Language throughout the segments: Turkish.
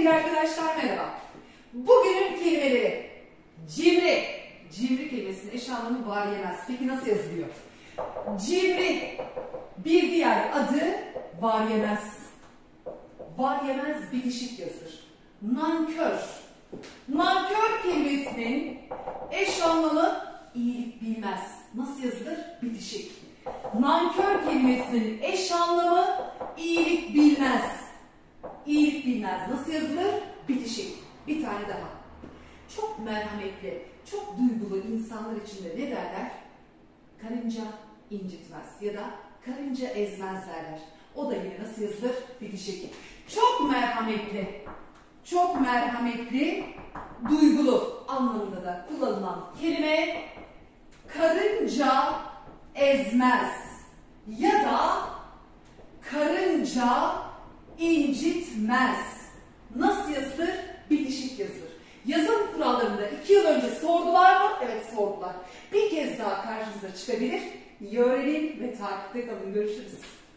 Sevgili arkadaşlar merhaba. Bugünün kelimeleri. Cimri. Cimri kelimesinin eş anlamı var yemez. Peki nasıl yazılıyor? Cimri. Bir diğer adı var yemez. Var yemez bitişik yazılır. Nankör. Nankör kelimesinin eş anlamı iyilik bilmez. Nasıl yazılır? Bitişik. Nankör kelimesinin eş anlamı iyilik bilmez. İyilik bilmez. Nasıl yazılır? Bitişik. Bir tane daha. Çok merhametli, çok duygulu insanlar için de ne derler? Karınca incitmez ya da karınca ezmez derler. O da yine nasıl yazılır? Bitişik. Çok merhametli, çok merhametli, duygulu anlamında da kullanılan kelime karınca ezmez ya da karınca incitmez. Nasıl yazılır? Bitişik yazılır. Yazım kurallarında 2 yıl önce sordular mı? Evet sordular. Bir kez daha karşınıza çıkabilir. İyi öğrenin ve takipte kalın. Görüşürüz.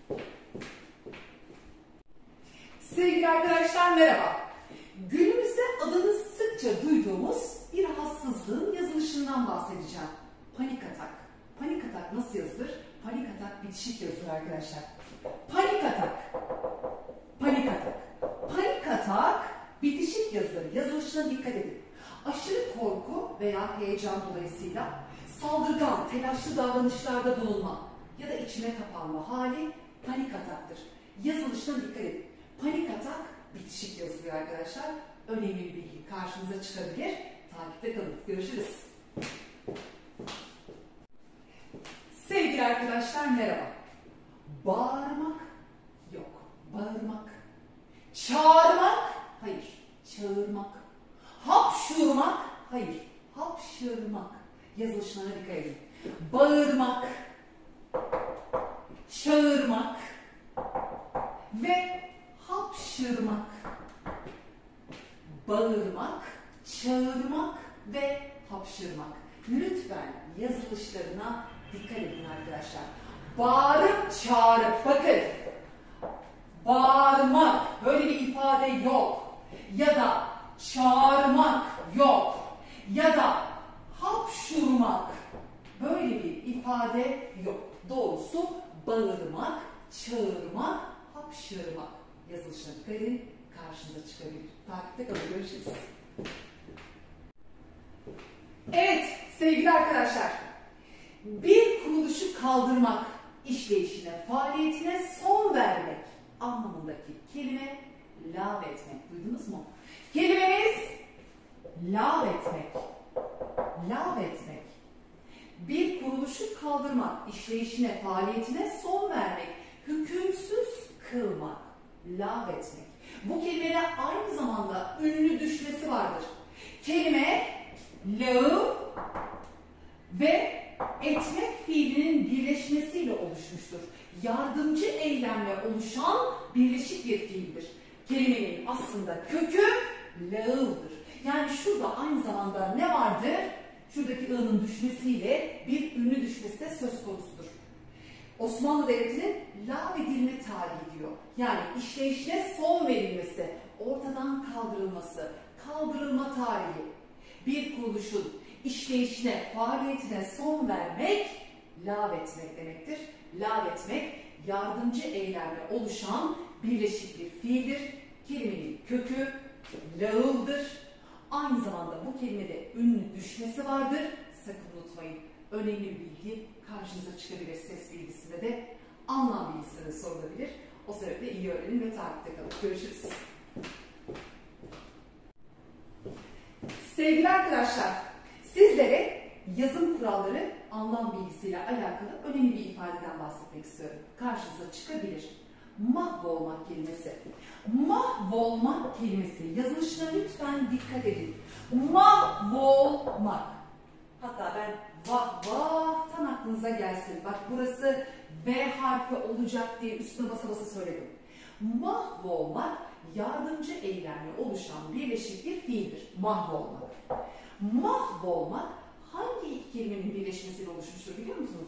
Sevgili arkadaşlar merhaba. Günümüzde adını sıkça duyduğumuz bir rahatsızlığın yazılışından bahsedeceğim. Panik atak. Panik atak nasıl yazılır? Panik atak bitişik yazılır arkadaşlar. Panik atak. Panik atak. Panik atak bitişik yazılır. Yazılışına dikkat edin. Aşırı korku veya heyecan dolayısıyla saldırgan, telaşlı davranışlarda bulunma ya da içine kapanma hali panik ataktır. Yazılışına dikkat edin. Panik atak bitişik yazılıyor arkadaşlar. Önemli bir bilgi karşınıza çıkabilir. Takipte kalın. Görüşürüz. Sevgili arkadaşlar merhaba. Bağırmak yok. Bağırmak. Çağırmak, hayır. Çağırmak. Hapşurmak, hayır. Hapşırmak. Yazılışlarına dikkat edin. Bağırmak, çağırmak ve hapşırmak. Bağırmak, çağırmak ve hapşırmak. Lütfen yazılışlarına dikkat edin arkadaşlar. Bağırıp çağırıp, bakın. Bağırmak, böyle bir ifade yok. Ya da çağırmak yok. Ya da hapşurmak, böyle bir ifade yok. Doğrusu bağırmak, çağırmak, hapşırmak. Yazılışına dikkat edin, karşınıza çıkabilir. Takipte kalın, görüşürüz. Evet sevgili arkadaşlar, bir kuruluşu kaldırmak, işleyişine, faaliyetine son vermek anlamındaki kelime lağvetmek. Duydunuz mu? Kelimemiz lağvetmek. Lağvetmek. Bir kuruluşu kaldırmak, işleyişine, faaliyetine son vermek, hükümsüz kılmak, lağvetmek. Bu kelimede aynı zamanda ünlü düşmesi vardır. Kelime lağım ve etmek fiilinin birleşmesiyle oluşmuştur. Yardımcı eylemle oluşan birleşik bir fiildir. Kelimenin aslında kökü lağıldır. Yani şurada aynı zamanda ne vardır? Şuradaki ı'nın düşmesiyle bir ünlü düşmesi de söz konusudur. Osmanlı Devleti'nin lağvedilme tarihi diyor. Yani işleyişine son verilmesi, ortadan kaldırılması, kaldırılma tarihi. Bir kuruluşun işleyişine, faaliyetine son vermek, lağvetmek demektir. Lağvetmek, yardımcı eylemle oluşan birleşik bir fiildir. Kelimenin kökü lağıldır. Aynı zamanda bu kelimede ünlü düşmesi vardır. Sakın unutmayın. Önemli bir bilgi karşınıza çıkabilir. Ses bilgisinde de anlam bilgisinde sorulabilir. O sebeple iyi öğrenin ve takipte kalın. Görüşürüz. Sevgili arkadaşlar, sizlere yazım kuralları, anlam bilgisiyle alakalı önemli bir ifadeden bahsetmek istiyorum. Karşınıza çıkabilir. Mahvolmak kelimesi. Mahvolmak kelimesi. Yazılışına lütfen dikkat edin. Mahvolmak. Hatta ben vah vahtan aklınıza gelsin. Bak burası V harfi olacak diye üstüne basa basa söyledim. Mahvolmak yardımcı eylemle oluşan birleşik bir fiildir. Mahvolmak. Mahvolmak hangi iki kelimenin birleşmesiyle oluşmuştur biliyor musunuz?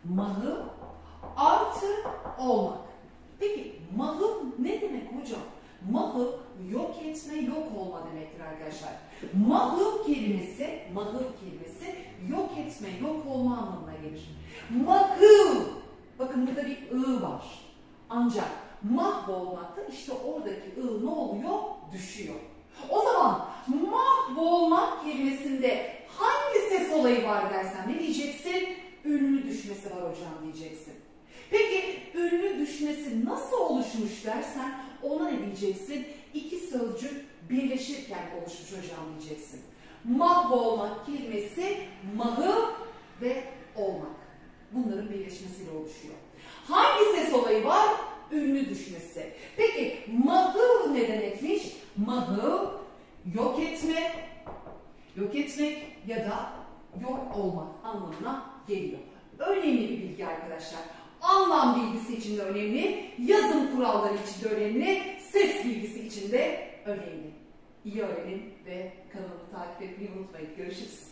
Mahı artı olmak. Peki mahım ne demek hocam? Mahv yok etme, yok olma demektir arkadaşlar. Mahv kelimesi yok etme, yok olma anlamına gelir. Mahv. Bakın burada bir ı var. Ancak mahvolmakta işte oradaki ı ne oluyor? Düşüyor. O zaman mahvolmak kelimesinde hangi ses olayı var dersen ne diyeceksin? Ünlü düşmesi var hocam diyeceksin. Peki ünlü düşmesi nasıl oluşmuş dersen ona ne diyeceksin? İki sözcük birleşirken oluşmuş hocam diyeceksin. Mahvolmak kelimesi mahv ve olmak. Bunların birleşmesiyle oluşuyor. Hangi ses olayı var? Ünlü düşmesi. Peki mahv ne demekmiş? Mahv yok etme, yok etmek ya da yok olmak anlamına geliyor. Önemli bir bilgi arkadaşlar. Anlam bilgisi için de önemli, yazım kuralları için de önemli, ses bilgisi için de önemli. İyi öğrenin ve kanalımı takip etmeyi unutmayın. Görüşürüz.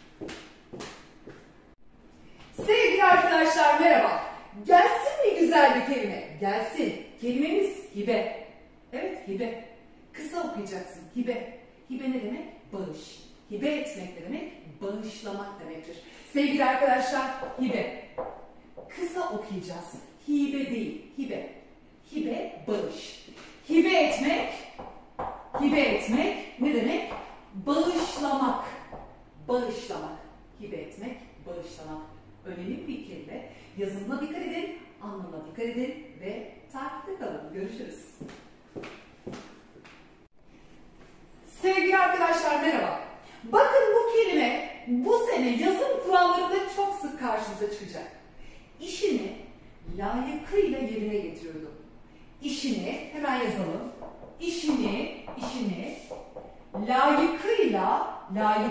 Sevgili arkadaşlar merhaba. Gelsin mi güzel bir kelime? Gelsin. Kelimemiz hibe. Evet hibe. Kısa okuyacaksın. Hibe. Hibe ne demek? Bağış. Hibe etmek ne demek? Bağışlamak demektir. Sevgili arkadaşlar hibe. Kısa okuyacağız. Hibe değil. Hibe. Hibe bağış. Hibe etmek ne demek? Bağışlamak. Bağışlamak. Hibe etmek, bağışlamak. Önemli bir kelime. Yazımına dikkat edin, anlamına dikkat edin ve takipte kalın. Görüşürüz. Sevgili arkadaşlar merhaba. Bakın bu kelime bu sene yazım kurallarında çok sık karşınıza çıkacak. İşini layıkıyla yerine getiriyordu. İşini hemen yazalım. İşini layıkıyla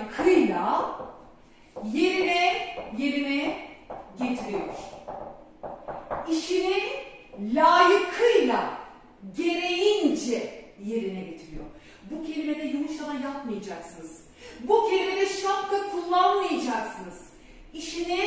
yerine getiriyor. İşini layıkıyla gereğince yerine getiriyor. Bu kelimede yumuşama yapmayacaksınız. Bu kelimede şapka kullanmayacaksınız. İşini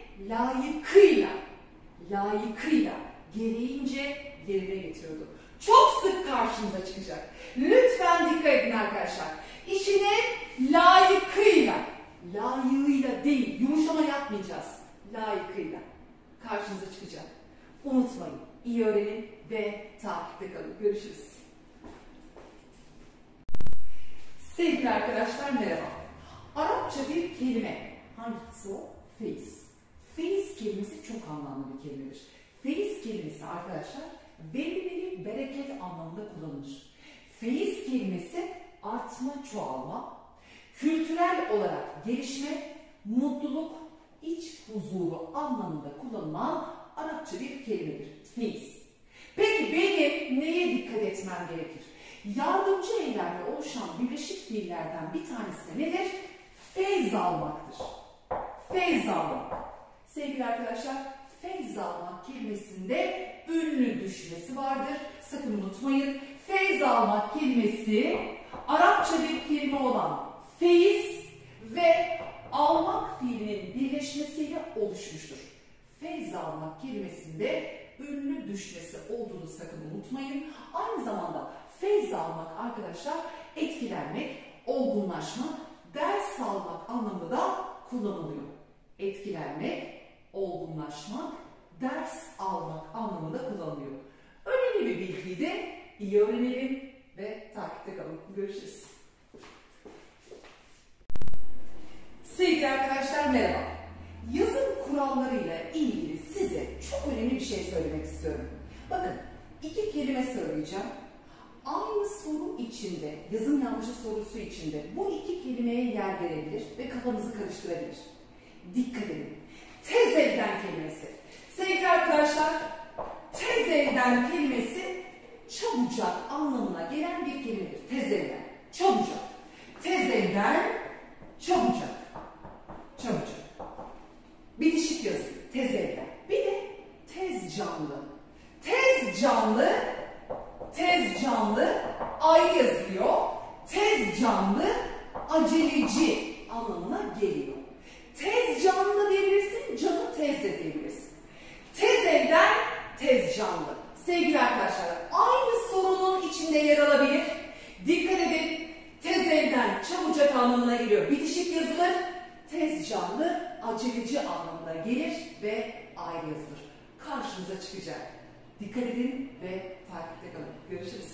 layıkıyla gereğince yerine getiriyordu. Çok sık karşınıza çıkacak. Lütfen dikkat edin arkadaşlar. İşini layığıyla değil, yumuşama yapmayacağız. Layıkıyla karşınıza çıkacak. Unutmayın, iyi öğrenin ve takipte kalın. Görüşürüz. Sevgili arkadaşlar merhaba. Arapça bir kelime. Hangisi o? Feyiz. Feyiz kelimesi çok anlamlı bir kelimedir. Feyiz kelimesi arkadaşlar verimlilik, bereket anlamında kullanılır. Feyiz kelimesi artma, çoğalma, kültürel olarak gelişme, mutluluk, iç huzuru anlamında kullanılan Arapça bir kelimedir. Feyiz. Peki benim neye dikkat etmem gerekir? Yardımcı eylemle oluşan birleşik fiillerden bir tanesi nedir? Feyz almaktır. Feyz almak. Sevgili arkadaşlar, feyz almak kelimesinde ünlü düşmesi vardır. Sakın unutmayın. Feyz almak kelimesi Arapça bir kelime olan feyiz ve almak fiilinin birleşmesiyle oluşmuştur. Feyz almak kelimesinde ünlü düşmesi olduğunu sakın unutmayın. Aynı zamanda feyz almak arkadaşlar etkilenmek, olgunlaşmak, ders almak anlamında da kullanılıyor. Etkilenmek, olgunlaşmak, ders almak anlamında kullanılıyor. Önemli bir bilgiyi de iyi öğrenelim ve takipte kalın. Görüşürüz. Sevgili arkadaşlar merhaba. Yazım kurallarıyla ilgili size çok önemli bir şey söylemek istiyorum. Bakın iki kelime söyleyeceğim. Aynı soru içinde, yazım yanlışı sorusu içinde bu iki kelimeye yer verebilir ve kafanızı karıştırabilir. Dikkat edin. Tez elden kelimesi. Sevgili arkadaşlar, tez elden kelimesi çabucak anlamına gelen bir kelimedir. Tez elden, çabucak. Tez elden, çabucak. Çabucak. Bitişik yazıyor. Tez elden. Bir de tez canlı. Tez canlı ayrı yazılıyor. Tez canlı aceleci anlamına geliyor. Tez canlı diyebilirsin, canı tez de diyebilirsin. Tez elden, tez canlı. Sevgili arkadaşlar, aynı sorunun içinde yer alabilir. çabucak anlamına geliyor. Bitişik yazılır. Tez canlı, aceleci anlamına gelir ve ayrı yazılır. Karşımıza çıkacak. Dikkat edin ve takipte kalın. Görüşürüz.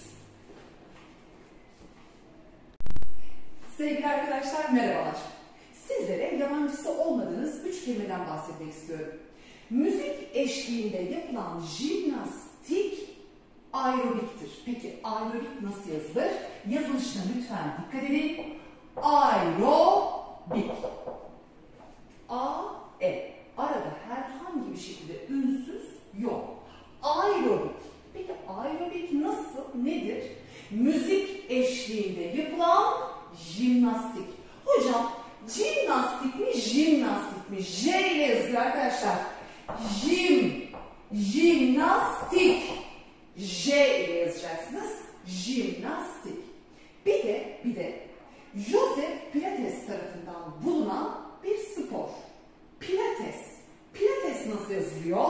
Sevgili arkadaşlar merhabalar. Sizlere yabancısı olmadığınız 3 kelimeden bahsetmek istiyorum. Müzik eşliğinde yapılan jimnastik aerobiktir. Peki aerobik nasıl yazılır? Yazılışına lütfen dikkat edin. Aerobik. A-E. Arada herhangi bir şekilde ünsüz yok. Aerobik. Peki aerobik nasıl? Nedir? Müzik eşliğinde yapılan jimnastik. Hocam jimnastik mi, jimnastik mi? J ile yazıyor arkadaşlar. Jimnastik. J ile yazacaksınız. Jimnastik. Bir de Joseph Pilates tarafından bulunan bir spor. Pilates. Pilates nasıl yazılıyor?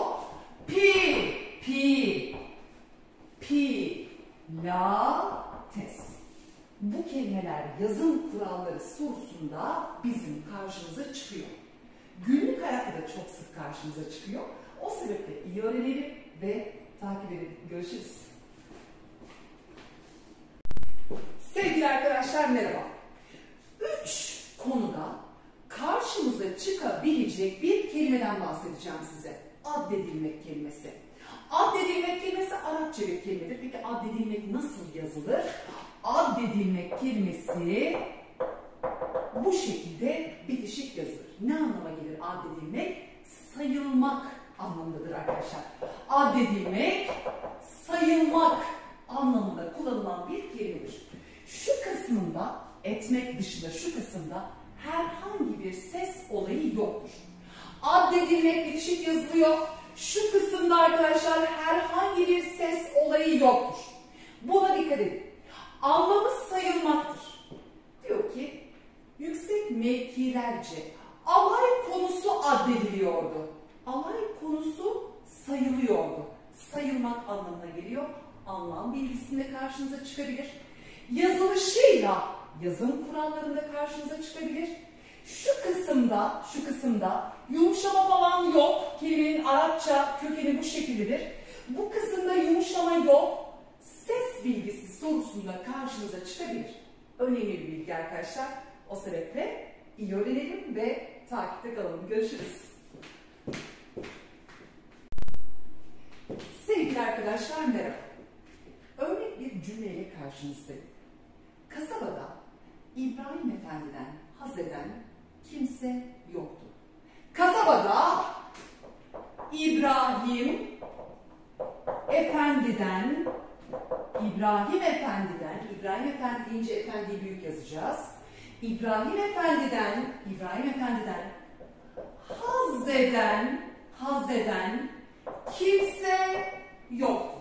Pilates. Bu kelimeler yazım kuralları sorusunda bizim karşımıza çıkıyor. Günlük hayatta da çok sık karşımıza çıkıyor. O sebeple iyi öğrenelim ve takip edelim. Görüşürüz. Sevgili arkadaşlar merhaba. 3 konuda karşımıza çıkabilecek bir kelimeden bahsedeceğim size. Addedilmek kelimesi. Addedilmek kelimesi Arapça bir kelimedir. Peki addedilmek nasıl yazılır? Addedilmek kelimesi bu şekilde bitişik yazılır. Ne anlama gelir addedilmek? Sayılmak anlamındadır arkadaşlar. Addedilmek, sayılmak anlamında kullanılan bir kelimedir. Şu kısmında, etmek dışında şu kısımda herhangi bir ses olayı yoktur. Addedilmek bitişik yazılıyor. Şu kısımda arkadaşlar herhangi bir ses olayı yoktur. Buna dikkat edin. Anlamı sayılmaktır. Diyor ki, yüksek mevkilerce alay konusu addediliyordu. Alay konusu sayılıyordu. Sayılmak anlamına geliyor. Anlam bilgisinde karşınıza çıkabilir. Yazılışıyla yazım kurallarında karşınıza çıkabilir. Şu kısımda yumuşama falan yok. Kelimenin Arapça kökeni bu şekildedir. Bu kısımda yumuşama yok. Ses bilgisi sorusunda karşınıza çıkabilir. Önemli bir bilgi arkadaşlar. O sebeple iyi öğrenelim ve takipte kalalım. Görüşürüz. Sevgili arkadaşlar merhaba. Örnek bir cümleyle karşınızdayım. Kasabada İbrahim Efendi'den haz eden kimse yoktu. Kasabada İbrahim Efendi deyince efendiyi büyük yazacağız. İbrahim Efendi'den haz eden kimse yoktu.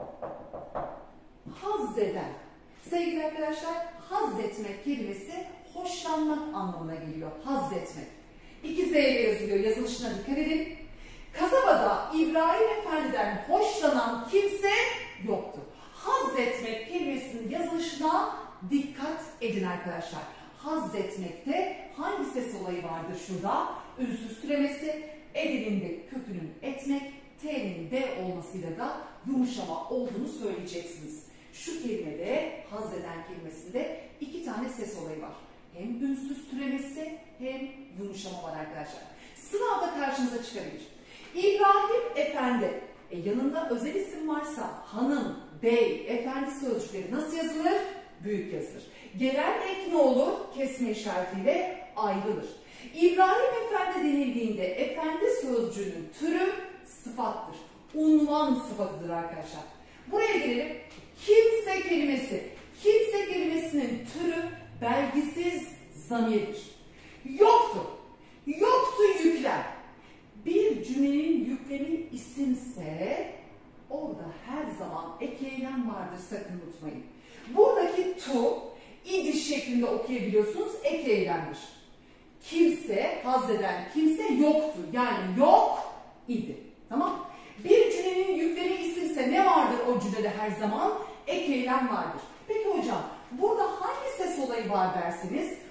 Haz eden. Sevgili arkadaşlar, haz etmek kelimesi hoşlanmak anlamına geliyor. Haz etmek. 2 Z ile yazılıyor. Yazılışına dikkat edin. Kasabada İbrahim Efendi'den hoşlanan kimse yoktu. Haz etmek kelimesinin yazılışına dikkat edin arkadaşlar. Haz etmekte hangi ses olayı vardır şurada? Ünsüz türemesi, edilinde kökünün etmek, T'nin D olmasıyla da yumuşama olduğunu söyleyeceksiniz. Şu kelimede, haz eden kelimesinde 2 tane ses olayı var. Hem ünsüz türemesi hem yumuşama var arkadaşlar. Sınavda karşınıza çıkabilir. İbrahim Efendi. Yanında özel isim varsa hanım, bey, efendi sözcükleri nasıl yazılır? Büyük yazılır. Gelen ek ne olur? Kesme işaretiyle ayrılır. İbrahim Efendi denildiğinde efendi sözcüğünün türü sıfattır. Unvan sıfatıdır arkadaşlar. Buraya gelelim. Kimse kelimesi. Kimse kelimesinin türü belgisiz zamirdir. Yoktu. Yoktu yüklem. Bir cümlenin yüklemi isimse orada her zaman ek eylem vardır, sakın unutmayın. Buradaki to, idi şeklinde okuyabiliyorsunuz, ek eylemdir. Kimse, haz eden kimse yoktu. Yani yok idi. Tamam. Bir cümlenin yüklemi isimse ne vardır o cümlede her zaman? Ek eylem vardır. Peki hocam, burada hangi ses olayı var derseniz,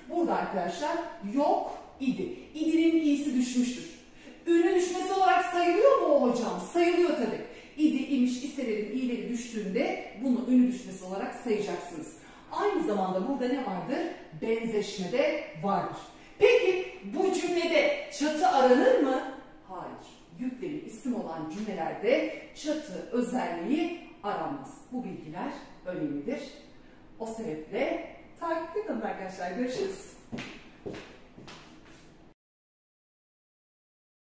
Burada arkadaşlar yok idi. İdinin i'si düşmüştür. Ünlü düşmesi olarak sayılıyor mu o hocam? Sayılıyor tabii. İdi, imiş, iselerin i'leri düştüğünde bunu ünlü düşmesi olarak sayacaksınız. Aynı zamanda burada ne vardır? Benzeşme de vardır. Peki bu cümlede çatı aranır mı? Hayır. Yüklemi isim olan cümlelerde çatı özelliği aranmaz. Bu bilgiler önemlidir. O sebeple takipte kalın arkadaşlar. Görüşürüz.